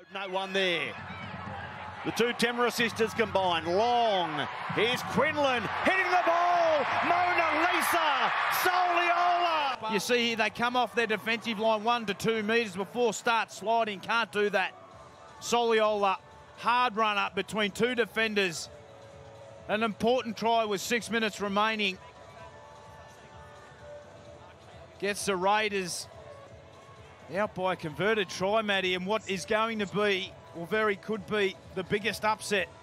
No one there. The two Temera sisters combined. Long. Here's Quinlan hitting the ball. Monalisa Soliola. You see here they come off their defensive line 1 to 2 metres before start sliding. Can't do that. Soliola, hard run up between two defenders. An important try with 6 minutes remaining. Gets the Raiders out by a converted try, Matty, and what is going to be, or very could be, the biggest upset